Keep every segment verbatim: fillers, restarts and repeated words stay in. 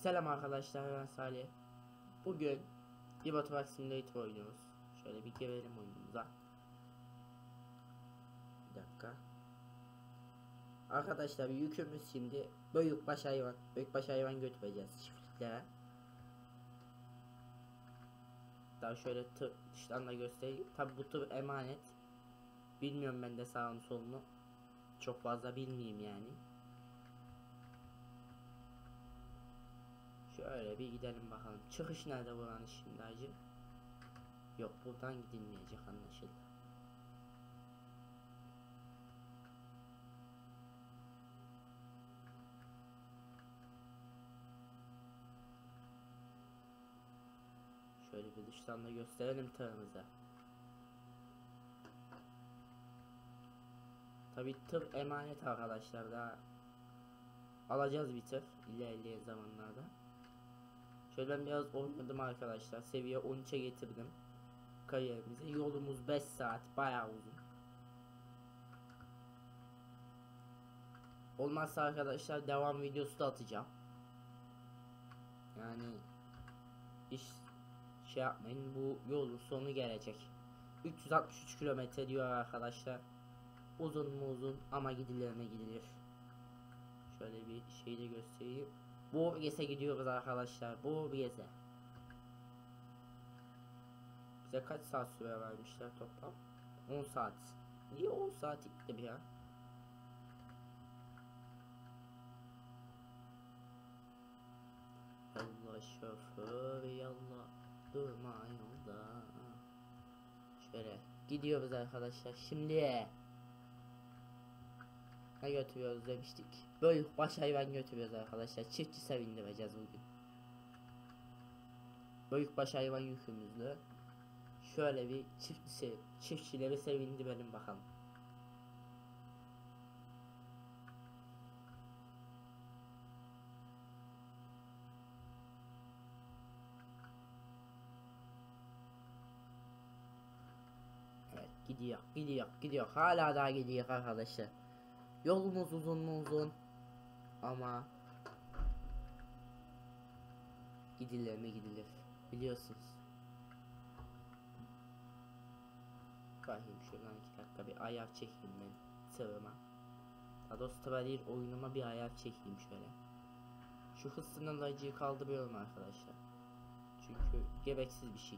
Selam arkadaşlar, ben Salih. Bugün Euro Truck Simulator oynuyoruz. Şöyle bir girelim oyunumuza. Bir dakika. Arkadaşlar yükümüz şimdi büyükbaş hayvan. Büyükbaş hayvan götüreceğiz çiftliklere. Daha şöyle tır dıştan da göstereyim. Tabi bu tır emanet. Bilmiyorum ben de sağını solunu. Çok fazla bilmeyeyim yani. Şöyle bir gidelim bakalım. Çıkış nerede buranın şimdi acı? Yok, buradan gidilmeyecek anlaşıldı. Şöyle bir dıştan da gösterelim tırımıza. Tabi tır emanet arkadaşlar, daha alacağız bir tır ilerleyen zamanlarda. Şöyle ben biraz oynadım arkadaşlar, seviye on üçe getirdim kariyerimizi. Yolumuz beş saat, bayağı uzun. Olmazsa arkadaşlar devam videosu da atacağım. Yani hiç şey yapmayın, bu yolun sonu gelecek. üç yüz altmış üç kilometre diyor arkadaşlar. Uzun mu uzun ama gidilir gidilir. Şöyle bir şey de göstereyim. Borges'e gidiyoruz arkadaşlar. Borges'e. Bize kaç saat süre vermişler toplam? on saat. Niye on saat gitti ya? Allah şoför yallah, durma yolda. Şöyle gidiyoruz arkadaşlar. Şimdi ne götürüyoruz demiştik. Büyük baş hayvan götürüyoruz arkadaşlar. Çiftçi sevindireceğiz bugün. Büyük baş hayvan yükümüzle. Şöyle bir çiftçi, çiftçileri sevindirelim bakalım. Evet, gidiyor gidiyor gidiyor, hala daha gidiyor arkadaşlar. Yolumuz uzun mu uzun ama gidilir mi gidilir, biliyorsunuz. Bakayım şuradan iki dakika bir ayar çekeyim ben sığıma. Daha doğrusu değil, oyunuma bir ayar çekeyim şöyle. Şu hız sınırlayıcıyı kaldırıyorum arkadaşlar. Çünkü gereksiz bir şey.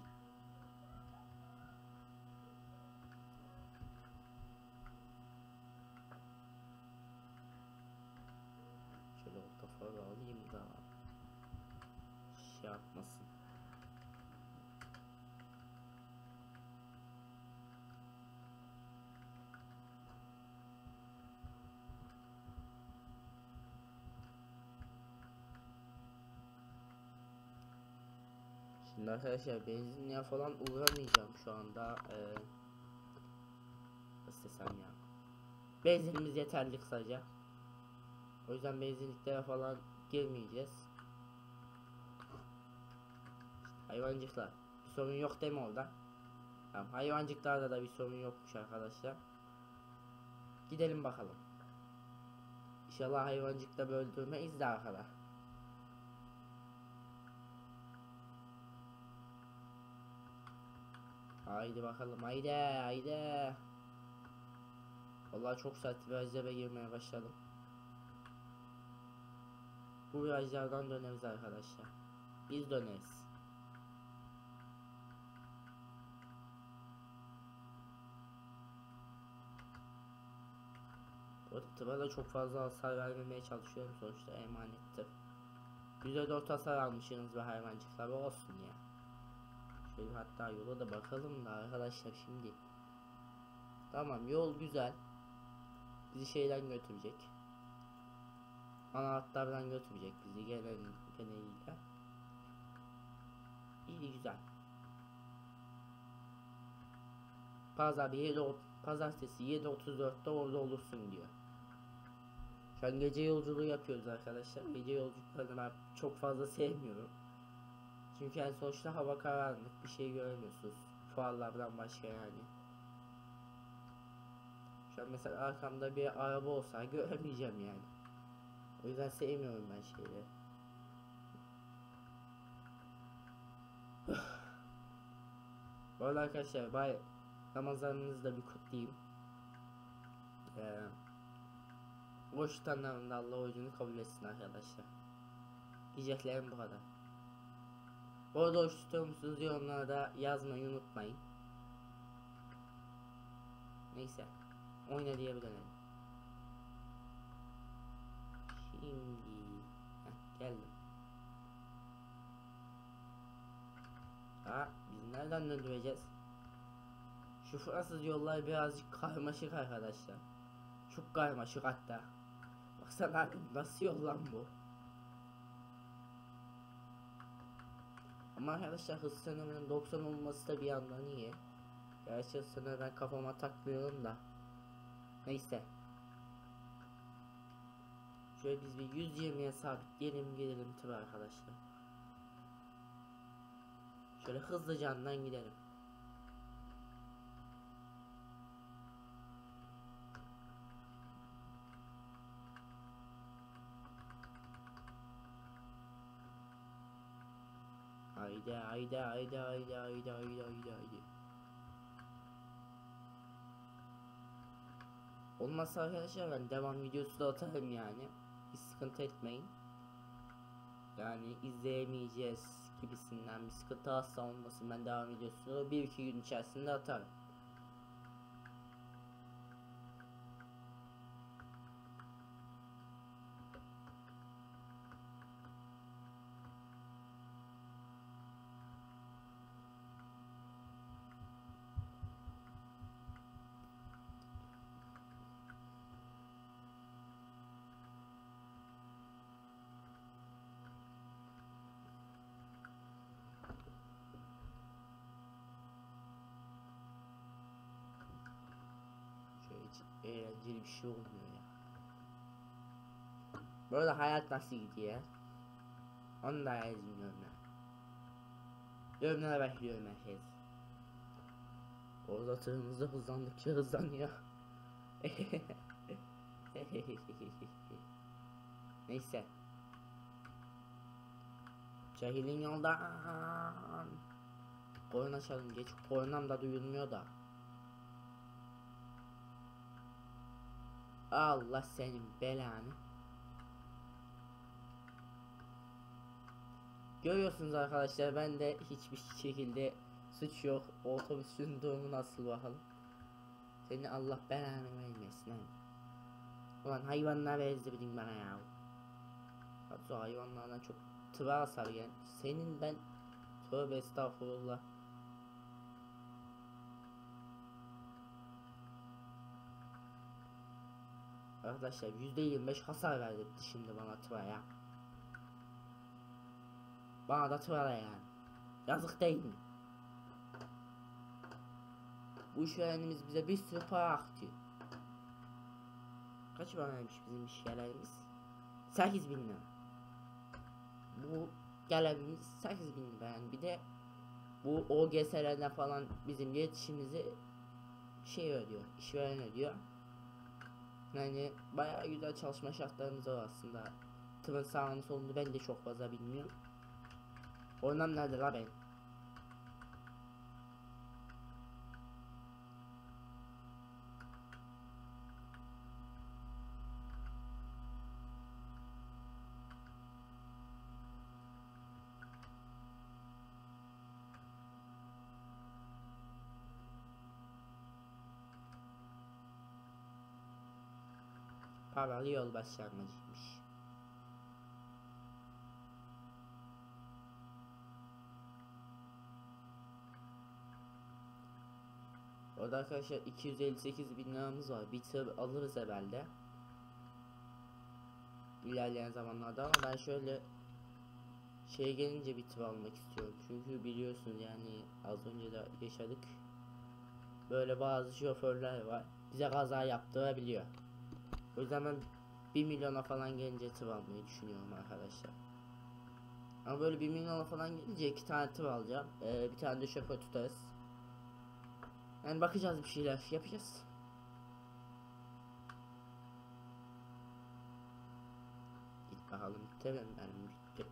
Şöyle orta farı alayım da şey yapmasın. Şimdi arkadaşlar benzinliğe falan uğramayacağım şu anda. Ee, nasıl desem ya. Benzinimiz yeterli kısaca. O yüzden benzinliklere falan girmeyeceğiz. Hayvancıklar, bir sorun yok değil mi orada? Tamam, hayvancıklarda da bir sorun yokmuş arkadaşlar. Gidelim bakalım. İnşallah hayvancıkta böldürmeyiz de arkada. Haydi bakalım, haydi haydi. Vallahi çok sert virajlara girmeye başladım. Bu virajlardan döneriz arkadaşlar. Biz döneriz. O tıra da çok fazla hasar vermemeye çalışıyorum, sonuçta emanettir. yüzde dört hasar almışsınız ve hayvancıklar olsun ya. Şöyle hatta yola da bakalım da arkadaşlar şimdi. Tamam, yol güzel. Bizi şeyden götürecek. Ana hatlardan götürecek bizi genel geneliyle. İyi, güzel. Pazar yedi, pazartesi yedi otuz dörtte orada olursun diyor. Şu an gece yolculuğu yapıyoruz arkadaşlar. Gece yolculuklarını ben çok fazla sevmiyorum. Çünkü en sonuçta hava karanlık, bir şey göremiyorsunuz. Fuarlardan başka yani. Şu an mesela arkamda bir araba olsa göremeyeceğim yani. O yüzden sevmiyorum ben şeyleri. Bu arada arkadaşlar bay Ramazanınızı da bir kutlayayım. Ee, Oruç tutanların Allah orucunu kabul etsin arkadaşlar. Diyeceklerim bu kadar. Bu arada oruç tutuyor musunuz yorumlarda yazmayı unutmayın. Neyse. Oyna diye bir dönelim. Şimdi heh, geldim. Ha, biz nereden döndüreceğiz? Şu Fransız yollar birazcık karmaşık arkadaşlar. Çok karmaşık hatta. Baksana nasıl yol lan bu? Ama arkadaşlar hız sınırının doksan olması da bir yandan iyi. Gerçi hız sınırı ben kafama takmıyorum da. Neyse. Şöyle biz bir yüz yirmiye sabitleyelim gelelim tabi arkadaşlar. Şöyle hızlıca yandan gidelim. Haydi haydi haydi haydi haydi haydi haydi haydi. Olmazsa arkadaşlar ben devam videosu da atarım yani. Hiç sıkıntı etmeyin. Yani izleyemeyeceğiz gibisinden bir sıkıntı asla olmasın, ben devam videosunu bir iki gün içerisinde atarım. Hiç eğlenceli bir şey olmuyor ya. Böyle hayat nasıl gidiyor? Onu da yazmıyorum ya. Yorumlara bekliyorum herkes. Orada tırımızda hızlandıkça hızlanıyor. Neyse. Cahilin yoldan. Korna çalın geç. Kornam da duyulmuyor da. Allah senin belanı. Görüyorsunuz arkadaşlar, ben de hiçbir şekilde suç yok. Otobüsün durumu nasıl bakalım. Seni Allah belanı vermesin ha. Ulan hayvanlar ezdirdin bana ya. Hatta hayvanlardan çok tıra asar yani. Senin ben tövbe estağfurullah. Arkadaşlar yüzde yirmi beş hasar verdi şimdi bana tıra. Bana da tıra yani. Yazık değil mi? Bu işverenimiz bize bir sürü para aktı. Kaç para vermiş bizim işverenimiz? sekiz bin lira. Bu gelevimiz sekiz bin lira yani. Bir de bu O G S'lerden falan bizim iletişimimizi şey ödüyor, işveren ödüyor. Yani bayağı güzel çalışma şartlarımız var aslında. Tırın sağını solunu ben de çok fazla bilmiyorum. Ondan nerede la ben? Paralı yol başlangıcıymış. Orada arkadaşlar iki yüz elli sekiz bin liramız var. Bir tır alırız herhalde. İlerleyen zamanlarda, ama ben şöyle şeye gelince bir tır almak istiyorum. Çünkü biliyorsunuz yani az önce de yaşadık. Böyle bazı şoförler var. Bize kaza yaptırabiliyor. O yüzden ben bir milyona falan gelince tır almayı düşünüyorum arkadaşlar. Ama böyle bir milyona falan gelince iki tane tır alacağım. Ee, bir tane de şoför tutarız. Yani bakacağız, bir şeyler yapacağız. Git bakalım, bitirelim benim